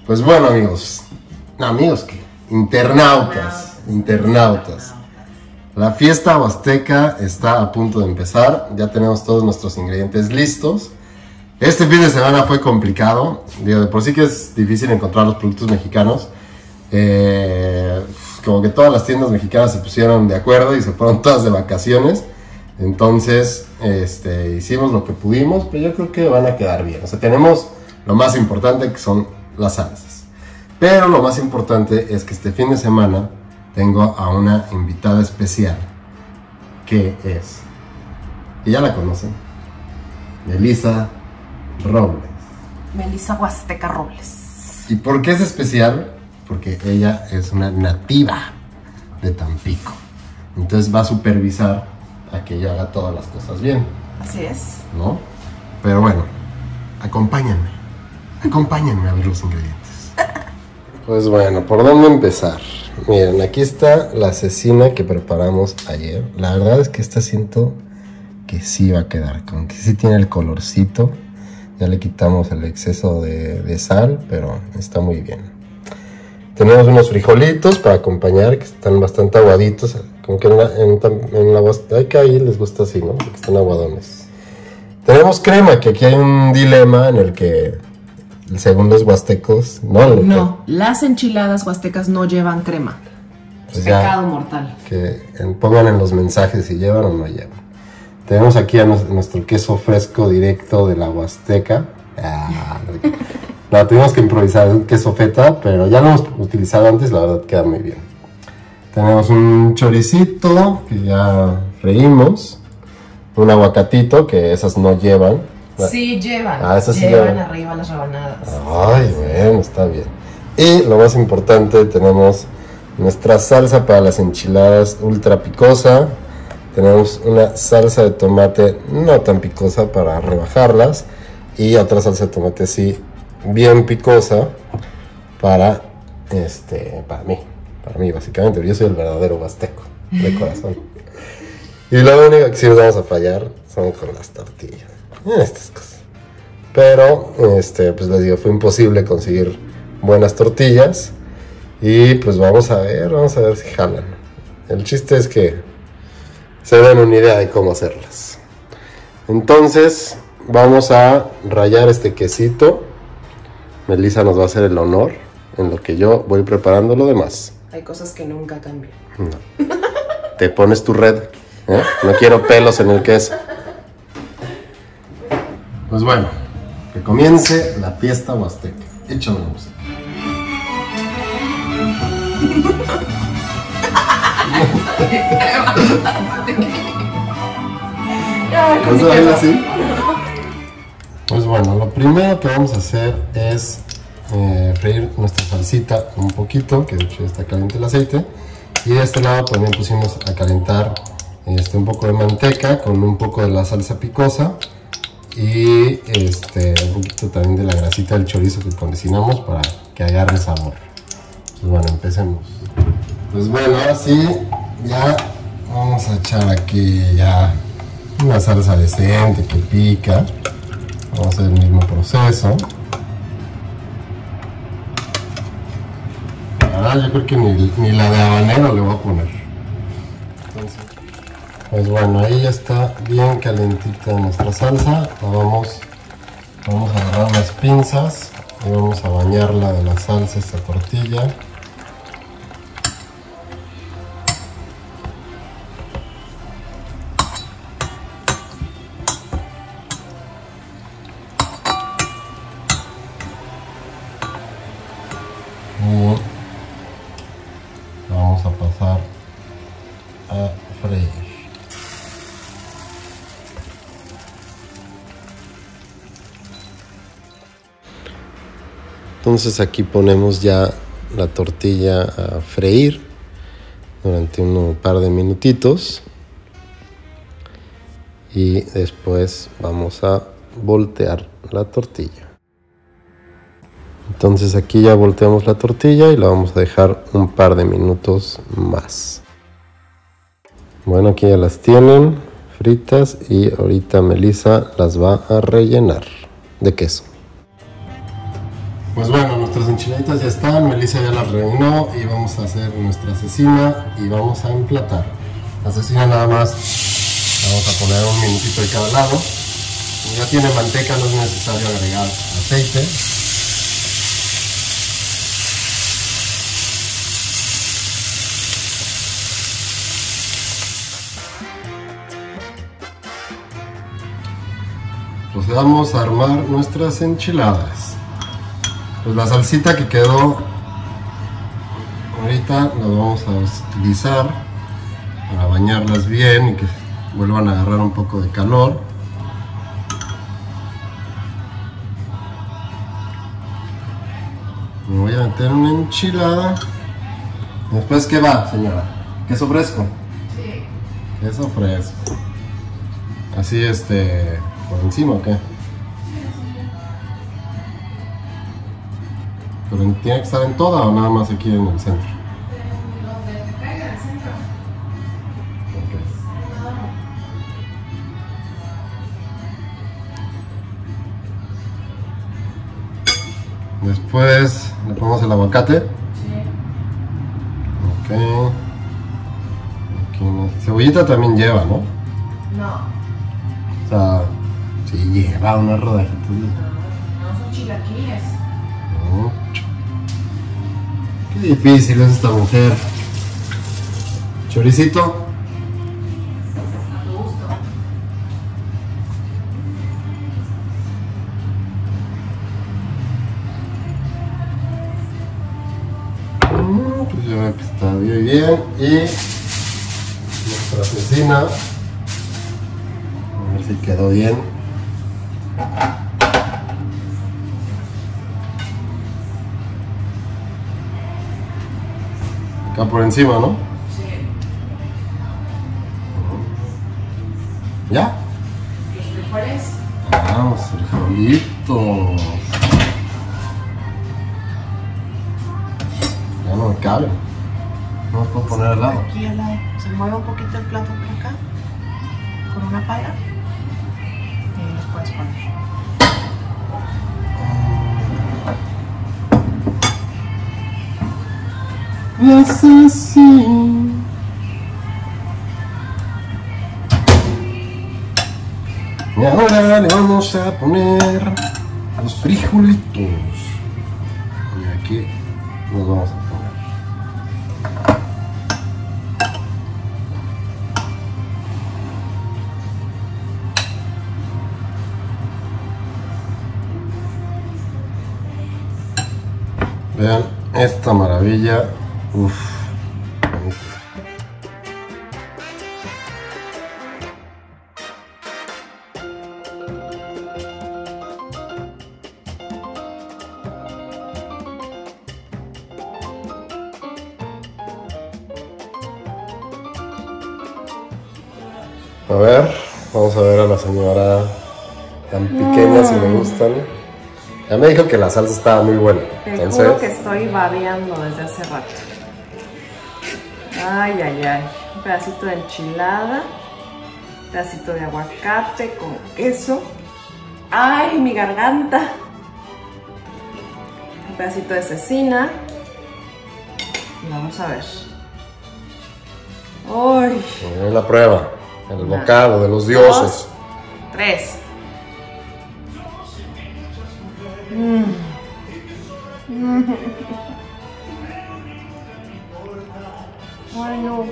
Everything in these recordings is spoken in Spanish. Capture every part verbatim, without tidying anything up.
Pues bueno, amigos. No, amigos, ¿qué? Internautas. Internautas. La fiesta huasteca está a punto de empezar. Ya tenemos todos nuestros ingredientes listos. Este fin de semana fue complicado. Digo, de por sí que es difícil encontrar los productos mexicanos. Eh, como que todas las tiendas mexicanas se pusieron de acuerdo y se fueron todas de vacaciones. Entonces, este, hicimos lo que pudimos, pero yo creo que van a quedar bien. O sea, tenemos lo más importante, que son las salsas. Pero lo más importante es que este fin de semana tengo a una invitada especial, que es, y ya la conocen, Melissa Robles. Melissa Huasteca Robles. ¿Y por qué es especial? Porque ella es una nativa de Tampico. Entonces va a supervisar a que yo haga todas las cosas bien. Así es. ¿No? Pero bueno, acompáñenme. Acompáñenme a ver los ingredientes. Pues bueno, ¿por dónde empezar? Miren, aquí está la cecina que preparamos ayer. La verdad es que esta siento que sí va a quedar, con que sí tiene el colorcito. Ya le quitamos el exceso de, de sal, pero está muy bien. Tenemos unos frijolitos para acompañar, que están bastante aguaditos. Como que en la, en, en la hay que ahí les gusta así, ¿no? Porque están aguadones. Tenemos crema, que aquí hay un dilema en el que, según los huastecos, no. No, que, las enchiladas huastecas no llevan crema. Pues pecado mortal. Que pongan en los mensajes si llevan o no llevan. Tenemos aquí a nuestro queso fresco directo de la Huasteca. Ah, no, tuvimos que improvisar, es un queso feta, pero ya lo hemos utilizado antes, la verdad queda muy bien. Tenemos un choricito que ya freímos, un aguacatito que esas no llevan. Sí llevan, ah, esas llevan sí llevan arriba las rebanadas. Ay, bueno, está bien. Y lo más importante, tenemos nuestra salsa para las enchiladas ultra picosa. Tenemos una salsa de tomate no tan picosa para rebajarlas. Y otra salsa de tomate así, bien picosa para, este, para mí. Para mí, básicamente. Yo soy el verdadero huasteco, de corazón. Y lo único que sí nos vamos a fallar son con las tortillas. Estas cosas. Pero, este, pues les digo, fue imposible conseguir buenas tortillas. Y pues vamos a ver, vamos a ver si jalan. El chiste es que se den una idea de cómo hacerlas. Entonces, vamos a rallar este quesito. Melissa nos va a hacer el honor en lo que yo voy preparando lo demás. Hay cosas que nunca cambian. No. Te pones tu red, ¿eh? No quiero pelos en el queso. Pues bueno, que comience la fiesta huasteca. Échame la música. ¿No se baila así? Pues bueno, lo primero que vamos a hacer es eh, freír nuestra salsita un poquito, que de hecho ya está caliente el aceite. Y de este lado también pusimos a calentar este, un poco de manteca con un poco de la salsa picosa. Y este, un poquito también de la grasita del chorizo que condicionamos para que agarre sabor. Pues bueno, empecemos. Pues bueno, ahora sí, ya vamos a echar aquí ya una salsa decente que pica. Vamos a hacer el mismo proceso. Ahora yo creo que ni, ni la de habanero le voy a poner. Entonces, pues bueno, ahí ya está bien calentita nuestra salsa. La vamos, vamos a agarrar las pinzas y vamos a bañarla de la salsa esta tortilla. Y vamos a pasar a freír. Entonces aquí ponemos ya la tortilla a freír durante un par de minutitos y después vamos a voltear la tortilla. Entonces aquí ya volteamos la tortilla y la vamos a dejar un par de minutos más. Bueno, aquí ya las tienen fritas y ahorita Melissa las va a rellenar de queso. Pues bueno, nuestras enchiladitas ya están, Melissa ya las reunió y vamos a hacer nuestra cecina y vamos a emplatar. La cecina nada más vamos a poner un minutito de cada lado. Como ya tiene manteca, no es necesario agregar aceite. Procedamos a armar nuestras enchiladas. Pues la salsita que quedó ahorita la vamos a utilizar para bañarlas bien y que vuelvan a agarrar un poco de calor. Me voy a meter una enchilada. Después, ¿qué va, señora? ¿Queso fresco? Sí. Queso fresco. Así, este, por encima, ¿o qué? ¿Pero tiene que estar en toda o nada más aquí en el centro? Donde caiga en el centro. Ok. Después le ponemos el aguacate. Sí. Ok. Aquí no- Cebollita también lleva, ¿no? No. O sea, sí lleva una rodajita. No, no son chilaquiles. No. Qué difícil es esta mujer. Choricito. A tu gusto. Mm, Pues ya veo que está bien, bien. Y nuestra cecina. A ver si quedó bien. Acá por encima, ¿no? Sí. ¿Ya? Los frijoles. Vamos, frijolitos. Ya no me cabe. No los puedo poner al lado. Aquí al lado. Se mueve un poquito el plato por acá. Con una pala. Y ahí los puedes poner. La cecina. Y ahora le vamos a poner los frijolitos. Y aquí los vamos a poner. Vean esta maravilla. Uf. A ver, vamos a ver a la señora tan pequeña si le gustan. Ya me dijo que la salsa estaba muy buena. Te Entonces, juro que estoy babeando desde hace rato. Ay, ay, ay. Un pedacito de enchilada. Un pedacito de aguacate con queso. Ay, mi garganta. Un pedacito de cecina. Y vamos a ver. Ay. es la prueba. El Una, bocado de los dioses. Dos, tres. Mm. Mm. Ay, no.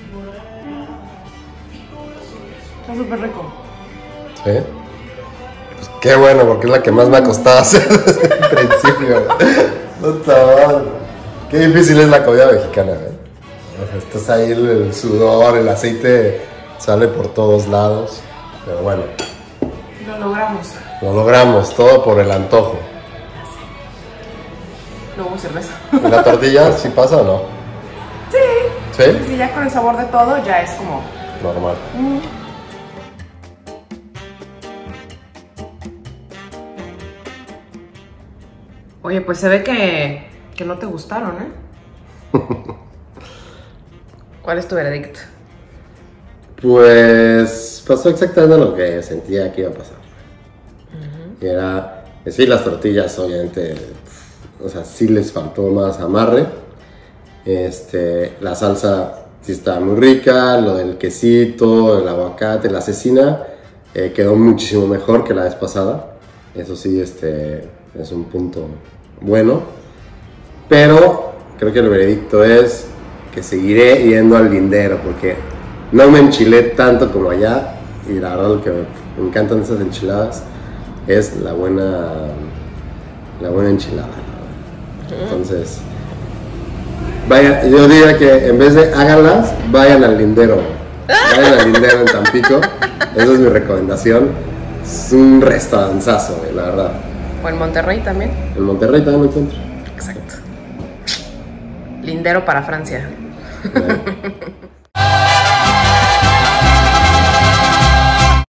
Está súper rico. ¿Sí? Pues qué bueno, porque es la que más me ha costado hacer desde el principio. Puta madre. Qué difícil es la comida mexicana, ¿eh? O sea, estás ahí, el, el sudor, el aceite sale por todos lados. Pero bueno, Lo logramos. lo logramos, todo por el antojo. No hubo cerveza. ¿Y la tortilla sí pasa o no? Sí. ¿Sí? Sí, ya con el sabor de todo ya es como... Normal. mm. Oye, pues se ve que, que no te gustaron, ¿eh? ¿Cuál es tu veredicto? Pues pasó exactamente lo que sentía que iba a pasar. Uh-huh. Y era, sí, las tortillas obviamente o sea, sí les faltó más amarre. Este, la salsa sí está muy rica, lo del quesito, el aguacate, la cecina, eh, quedó muchísimo mejor que la vez pasada. Eso sí, este, es un punto bueno. Pero creo que el veredicto es que seguiré yendo al Lindero porque no me enchilé tanto como allá. Y la verdad lo que me encantan esas enchiladas es la buena, la buena enchilada. Entonces, vaya, yo diría que en vez de háganlas, vayan al Lindero. Vayan al Lindero en Tampico. Esa es mi recomendación. Es un restauranzazo, la verdad. O en Monterrey también. En Monterrey también lo encuentro. Exacto. Lindero para Francia. Yeah.